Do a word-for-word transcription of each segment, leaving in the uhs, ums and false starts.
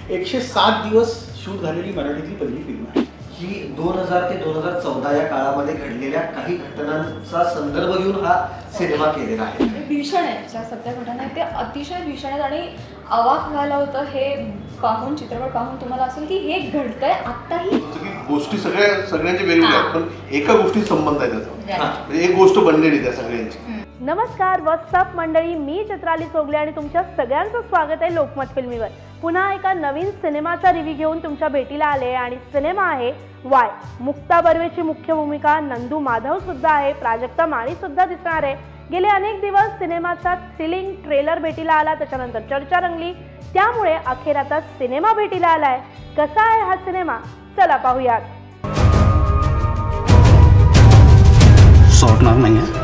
एकशे सात दिवस शूट झालेली मराठीतली पहिली फिल्म आहे ही. दोन हजार ते दोन हजार चौदा या काळामध्ये घडलेल्या काही घटनांचा संदर्भ घेऊन हा सिनेमा केलेला आहे. भीषण आहे, ज्या सगळ्या घटना आहेत ते अतिशय भीषण आहेत आणि अवाक व्हायला होतं हे पाहून, चित्रपट पाहून तुम्हाला असेल की हे घडतंय आत्ताही. गोष्टी सगळ्या सगळ्यांच्या वेगवेगळ्या आहेत, पण एका गोष्टीत संबंध आहे त्याचा, म्हणजे एक गोष्ट बनलेली त्या सगळ्यांची. नमस्कार, व्हॉट्सअप मंडळी, मी चित्राली चोगले आणि तुमच्या सगळ्यांचं स्वागत आहे लोकमत फिल्मीवर. पुन्हा एका नवीन सिनेमाचा रिव्ह्यू घेऊन तुमच्या भेटीला आले आणि सिनेमा आहे वाय. मुक्ता बर्वेची मुख्य भूमिका, नंदू माधव सुद्धा आहे, प्राजक्ता माळी सुद्धा दिसणार आहे. गेले अनेक दिवस सिनेमाचा थ्रिलिंग ट्रेलर भेटीला आला, त्याच्यानंतर चर्चा रंगली, त्यामुळे अखेर आता सिनेमा भेटीला आलाय. कसा आहे हा सिनेमा, चला पाहूयात. सोडणार नाही.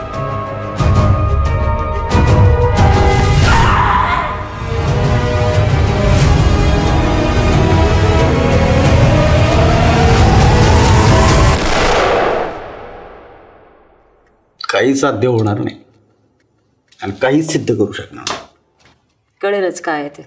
काही साध्य होणार नाही आणि काहीच सिद्ध करू शकणार नाही. कळेलच काय आहे ते.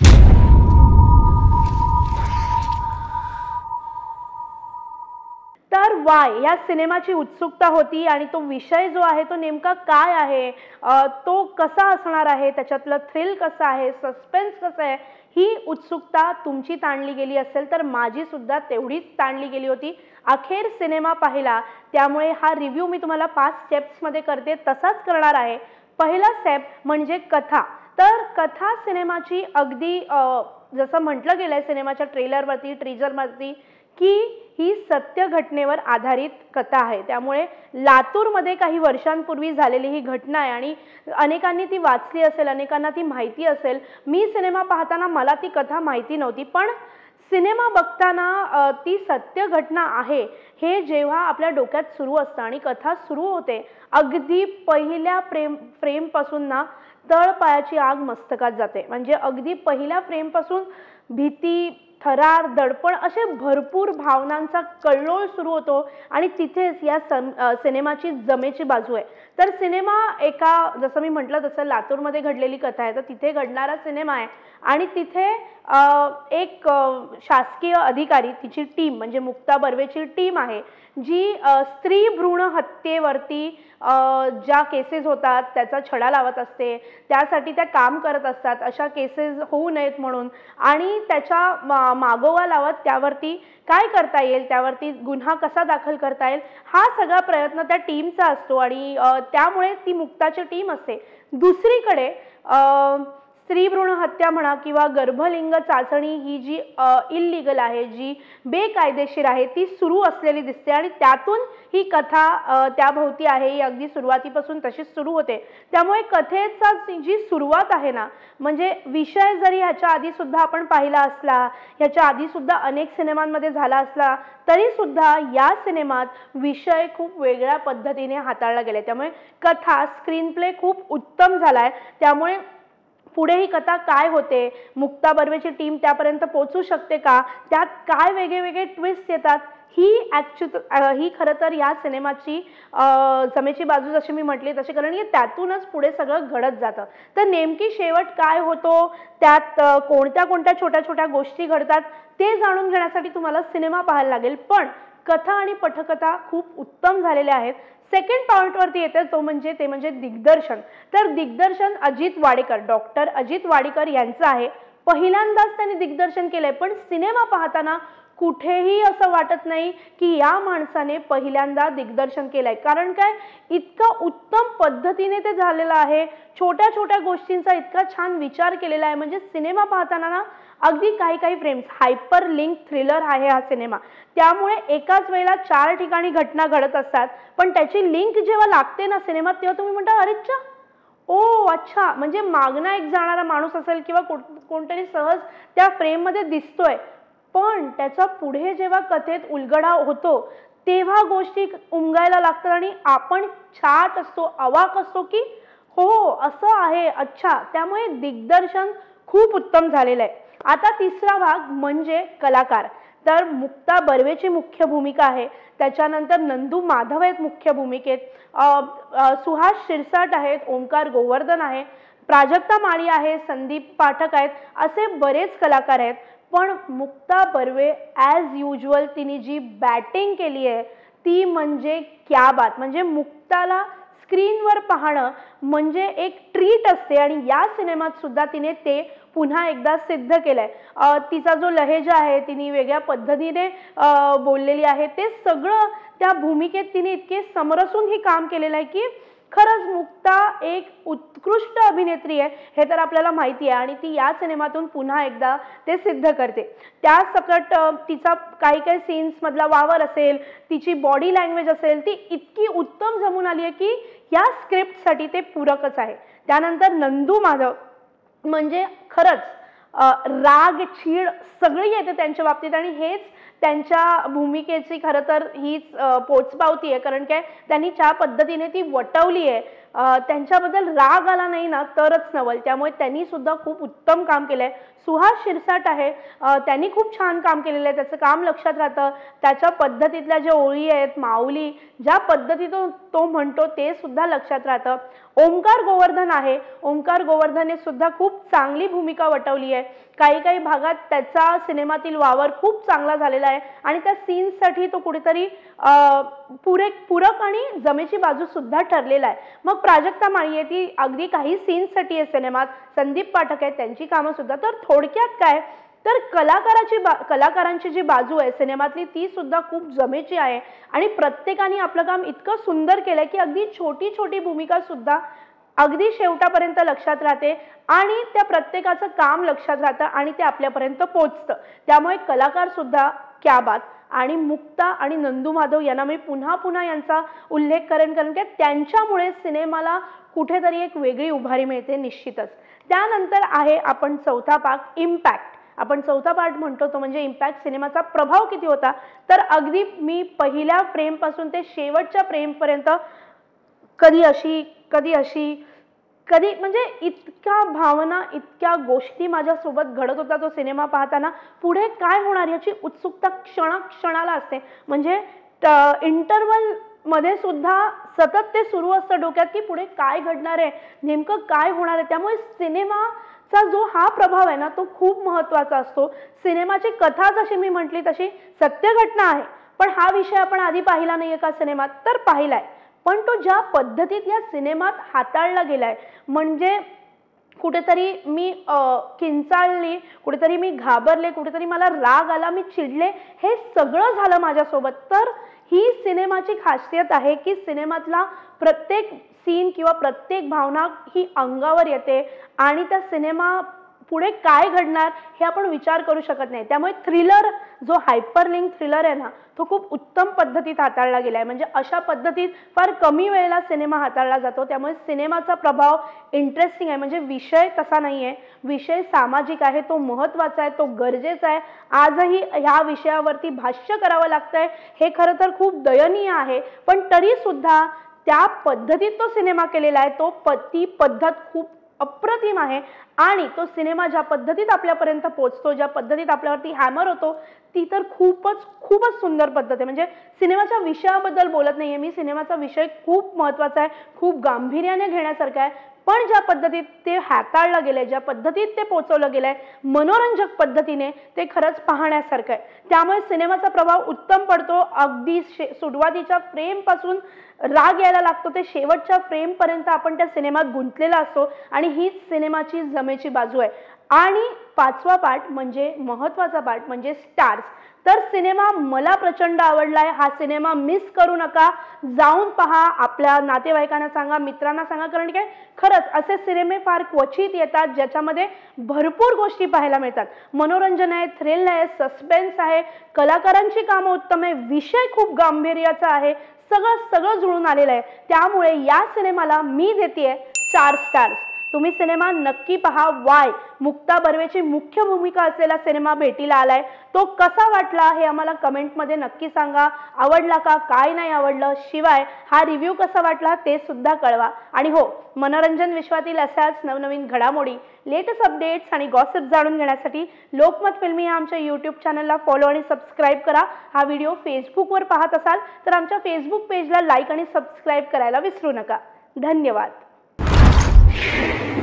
तर वाय या सिनेमाची उत्सुकता होती आणि तो विषय जो आहे तो नेमका काय आहे, तो कसा असणार आहे, त्याच्यातलं थ्रिल कसं आहे, सस्पेन्स कसं आहे, ही उत्सुकता तुमची ताणली गेली असेल तर माझी सुद्धा तेवढीच ताणली गेली होती. अखेर सिनेमा पाहिला, त्यामुळे हा रिव्ह्यू मी तुम्हाला पाच स्टेप्समध्ये करते, तसाच करणार आहे. पहिला स्टेप म्हणजे कथा. तर कथा सिनेमाची अगदी जसं म्हटलं गेलं आहे सिनेमाच्या ट्रेलरवरती, ट्रीजरवरती, की ही सत्य घटनेवर आधारित कथा आहे. त्यामुळे लातूरमध्ये काही वर्षांपूर्वी झालेली ही घटना आहे आणि अनेकांनी ती वाचली असेल, अनेकांना ती माहिती असेल. मी सिनेमा पाहताना मला ती कथा माहिती नव्हती, पण सिनेमा बघताना ती सत्य घटना आहे हे जेव्हा आपल्या डोक्यात सुरू असतं आणि कथा सुरू होते, अगदी पहिल्या प्रेम फ्रेमपासून ना तळपायाची आग मस्तकात जाते. म्हणजे अगदी पहिल्या फ्रेमपासून भीती, थरार, दडपण असे भरपूर भावनांचा कल्लोळ सुरू होतो आणि तिथेच या सिनेमाची जमेची बाजू आहे. तर सिनेमा एका, जसं मी म्हटलं तसं लातूरमध्ये घडलेली कथा आहे, तर तिथे घडणारा सिनेमा आहे आणि तिथे एक शासकीय अधिकारी, तिची टीम म्हणजे मुक्ता बर्वेची टीम आहे, जी स्त्री भ्रूण हत्येवरती ज्या केसेस होतात त्याचा छडा लावत असते, त्यासाठी त्या काम करत असतात अशा केसेस होऊ नयेत म्हणून, आणि त्याच्या मागोवा लावत त्यावरती काय करता येईल, त्यावरती गुन्हा कसा दाखल करता येईल, हा सगळा प्रयत्न त्या टीमचा असतो आणि त्यामुळे ती मुक्ताची टीम असते. दुसरीकडे स्त्री भ्रूण हत्या म्हणा किंवा गर्भलिंग चाचणी ही जी इल्लीगल आहे, जी बेकायदेशीर आहे, ती सुरू असलेली दिसते आणि त्यातून ही कथा त्याभोवती आहे. ही अगदी सुरुवातीपासून तशीच सुरू होते. त्यामुळे कथेचा जी सुरुवात आहे ना, म्हणजे विषय जरी ह्याच्या आधी सुद्धा आपण पाहिला असला, ह्याच्या आधी सुद्धा अनेक सिनेमांमध्ये झाला असला, तरी सुद्धा या सिनेमात विषय खूप वेगळ्या पद्धतीने हाताळला गेला. त्यामुळे कथा, स्क्रीन प्ले खूप उत्तम झालाय. त्यामुळे पुढे ही कथा काय होते, मुक्ता बर्वेची टीम त्यापर्यंत पोहोचू शकते का, त्यात काय वेगळे वेगळे ट्विस्ट येतात, ही ॲक्च्युअल ही खरं तर या सिनेमाची जमेची बाजू जशी मी म्हटली तशी, कारण की त्यातूनच पुढे सगळं घडत जातं. तर नेमकी शेवट काय होतो, त्यात कोणत्या कोणत्या छोट्या छोट्या गोष्टी घडतात ते जाणून घेण्यासाठी तुम्हाला सिनेमा पाहायला लागेल. पण कथा आणि पटकथा खूप उत्तम झालेल्या आहेत. सेकंड पॉईंटवरती येते, तो म्हणजे ते म्हणजे दिग्दर्शन. तर दिग्दर्शन अजित वाडेकर, डॉक्टर अजित वाडेकर यांचं आहे. पहिल्यांदाच त्यांनी दिग्दर्शन केलंय, पण सिनेमा पाहताना कुठेही असं वाटत नाही की या माणसाने पहिल्यांदा दिग्दर्शन केलंय. कारण काय, इतका उत्तम पद्धतीने ते झालेलं आहे, छोट्या छोट्या गोष्टींचा इतका छान विचार केलेला आहे. म्हणजे सिनेमा पाहताना ना अगदी काही काही फ्रेम्स, हायपर लिंक थ्रिलर आहे हा सिनेमा. त्यामुळे एकाच वेळेला चार ठिकाणी घटना घडत असतात, पण त्याची लिंक जेव्हा लागते ना सिनेमात, तेव्हा तुम्ही म्हणता अरेच्छा, ओ अच्छा, म्हणजे मागणा एक जाणारा माणूस असेल किंवा कोणतरी सहज त्या फ्रेममध्ये दिसतोय, पण त्याचा पुढे जेव्हा कथेत उलगडा होतो तेव्हा गोष्टी उमगायला लागतात आणि आपण छाट असतो, अवाक असतो की हो असं आहे, अच्छा. त्यामुळे दिग्दर्शन खूप उत्तम झालेलं आहे. आता तिसरा भाग म्हणजे कलाकार. तर मुक्ता बर्वेची मुख्य भूमिका आहे, त्याच्यानंतर नंदू माधव आहेत मुख्य भूमिकेत, सुहास शिरसाट आहेत, ओंकार गोवर्धन आहे, प्राजक्ता माळी आहे, संदीप पाठक आहेत, असे बरेच कलाकार आहेत. पण मुक्ता बर्वे ॲज युजल तिने जी बॅटिंग केली आहे ती म्हणजे क्या बात. म्हणजे मुक्ताला स्क्रीनवर पाहणं म्हणजे एक ट्रीट असते आणि या सिनेमात सुद्धा तिने ते पुन्हा एकदा सिद्ध केलंय. तिचा जो लहेजा आहे, तिने वेगळ्या पद्धतीने बोललेली आहे, ते सगळं त्या भूमिकेत तिने इतके समरसून ही काम केलेलं आहे की खरंच मुक्ता एक उत्कृष्ट अभिनेत्री आहे हे तर आपल्याला माहिती आहे आणि ती या सिनेमातून पुन्हा एकदा ते सिद्ध करते. त्या सकट तिचा काही काही सीन्समधला वावर असेल, तिची बॉडी लँग्वेज असेल, ती इतकी उत्तम जमून आली आहे की या स्क्रिप्टसाठी ते पूरकच आहे. त्यानंतर नंदू माधव म्हणजे खरंच राग चीड सगळी येते त्यांच्या बाबतीत आणि हेच त्यांच्या भूमिकेची खरं तर हीच पोचपावती आहे. कारण काय त्यांनी ज्या पद्धतीने ती वटवली आहे, त्यांच्याबद्दल राग आला नाही ना तरच नवल. त्यामुळे त्यांनी सुद्धा खूप उत्तम काम केलं आहे. सुहास शिरसाट आहे, त्यांनी खूप छान काम केलेलं आहे, त्याचं काम लक्षात राहतं. त्याच्या पद्धतीतल्या ज्या ओळी आहेत, माऊली ज्या पद्धतीतून तो म्हणतो ते सुद्धा लक्षात राहतं. ओमकार गोवर्धन आहे, ओमकार गोवर्धनने सुद्धा खूप चांगली भूमिका वटवली आहे. काही काही भागात त्याचा सिनेमातील वावर खूप चांगला झालेला आहे आणि त्या सीन्ससाठी तो कुठेतरी पुरे पूरक आणि जमेची बाजू सुद्धा ठरलेला आहे. मग प्राजक्ता माळी आहे, ती अगदी काही सीन्ससाठी आहे सिनेमात. संदीप पाठक आहे, त्यांची कामं सुद्धा. तर थोडक्यात काय तर कलाकाराची बा कलाकारांची जी बाजू आहे सिनेमातली ती सुद्धा खूप जमेची आहे आणि प्रत्येकाने आपलं काम इतकं सुंदर केलंय की अगदी छोटी छोटी भूमिका सुद्धा अगदी शेवटापर्यंत लक्षात राहते आणि त्या प्रत्येकाचं काम लक्षात राहतं आणि ते आपल्यापर्यंत पोचतं. त्यामुळे कलाकार सुद्धा क्या बात. आणि मुक्ता आणि नंदू माधव यांना मी पुन्हा पुन्हा यांचा उल्लेख करेन कारण की त्यांच्यामुळे सिनेमाला कुठेतरी एक वेगळी उभारी मिळते निश्चितच. त्यानंतर आहे आपण चौथा भाग इम्पॅक्ट. आपण चौथा पार्ट म्हणतो तो म्हणजे इम्पॅक्ट. सिनेमाचा प्रभाव किती होता तर अगदी मी पहिल्या फ्रेमपासून ते शेवटच्या फ्रेमपर्यंत कधी अशी कधी अशी कधी म्हणजे इतक्या भावना इतक्या गोष्टी माझ्यासोबत घडत होता तो सिनेमा पाहताना. पुढे काय होणार याची उत्सुकता क्षणाक्षणाला असते. म्हणजे इंटरवल मध्ये सुद्धा सतत ते सुरू असतं डोक्यात की पुढे काय घडणार आहे, नेमकं काय होणार आहे. त्यामुळे सिनेमाचा जो हा प्रभाव आहे ना तो खूप महत्त्वाचा असतो. सिनेमाची कथा जशी मी म्हटली तशी सत्य घटना आहे, पण हा विषय आपण आधी पाहिला नाहीये का सिनेमात तर पाहिलाय. पण तो ज्या पद्धतीत या सिनेमात हाताळला गेलाय म्हणजे कुठेतरी मी किंचाळली, कुठेतरी मी घाबरले, कुठेतरी मला राग आला, मी चिडले, हे सगळं झालं माझ्यासोबत. तर ही सिनेमाची खासियत आहे की सिनेमातला प्रत्येक सीन किंवा प्रत्येक भावना ही अंगावर येते आणि त्या सिनेमा पुढे काय घडणार हे आपण विचार करू शकत नाही. त्यामुळे थ्रिलर जो हायपरलिंक थ्रिलर आहे ना तो खूप उत्तम पद्धतीत हाताळला गेला आहे. म्हणजे अशा पद्धतीत फार कमी वेळेला सिनेमा हाताळला जातो. त्यामुळे सिनेमाचा प्रभाव इंटरेस्टिंग आहे. म्हणजे विषय तसा नाही आहे, विषय सामाजिक आहे, तो महत्त्वाचा आहे, तो गरजेचा आहे. आजही ह्या विषयावरती भाष्य करावं लागतंय हे खरं तर खूप दयनीय आहे. पण तरी सुद्धा त्या पद्धतीत तो सिनेमा केलेला आहे, तो प ती पद्धत खूप अप्रतिम आहे आणि तो सिनेमा ज्या पद्धतीत आपल्यापर्यंत पोहोचतो, ज्या पद्धतीत आपल्यावरती हॅमर होतो ती तर खूपच खूपच सुंदर पद्धत आहे. म्हणजे सिनेमाच्या विषयाबद्दल बोलत नाहीये मी, सिनेमाचा विषय खूप महत्त्वाचा आहे, खूप गांभीर्याने घेण्यासारखा आहे. पण ज्या पद्धतीत ते हाताळलं गेलंय, ज्या पद्धतीत ते पोचवलं गेलंय मनोरंजक पद्धतीने, ते खरंच पाहण्यासारखं आहे. त्यामुळे सिनेमाचा प्रभाव उत्तम पडतो. अगदी सुरुवातीच्या फ्रेमपासून राग यायला लागतो ते शेवटच्या फ्रेमपर्यंत आपण त्या सिनेमात गुंतलेला असतो आणि हीच सिनेमाची जमेची बाजू आहे. आणि पाचवा पार्ट म्हणजे महत्त्वाचा पार्ट म्हणजे स्टार्स. तर सिनेमा मला प्रचंड आवडलाय. हा सिनेमा मिस करू नका, जाऊन पहा, आपल्या नातेवाईकांना सांगा, मित्रांना सांगा. कारण काय खरंच असे सिनेमे फार क्वचित येतात ज्याच्यामध्ये भरपूर गोष्टी पाहायला मिळतात. मनोरंजन आहे, थ्रिल आहे, सस्पेन्स आहे, कलाकारांची कामं उत्तम आहे, विषय खूप गांभीर्याचा आहे, सगळं सगळं जुळून आलेलं आहे. त्यामुळे या सिनेमाला मी देतेय चार स्टार्स. तुम्ही सिनेमा नक्की पहा. वाय मुक्ता बर्वेची मुख्य भूमिका असलेला सिनेमा भेटीला आलाय. तो कसा वाटला हे आम्हाला कमेंटमध्ये नक्की सांगा. आवडला का, काय नाही आवडलं, शिवाय हा रिव्ह्यू कसा वाटला ते सुद्धा कळवा. आणि हो, मनोरंजन विश्वातील अशाच नवनवीन घडामोडी, लेटेस्ट अपडेट्स आणि गॉसिप जाणून घेण्यासाठी लोकमत फिल्मी या आमच्या यूट्यूब चॅनलला फॉलो आणि सबस्क्राईब करा. हा व्हिडिओ फेसबुकवर पाहत असाल तर आमच्या फेसबुक पेजला लाईक आणि सबस्क्राईब करायला विसरू नका. धन्यवाद.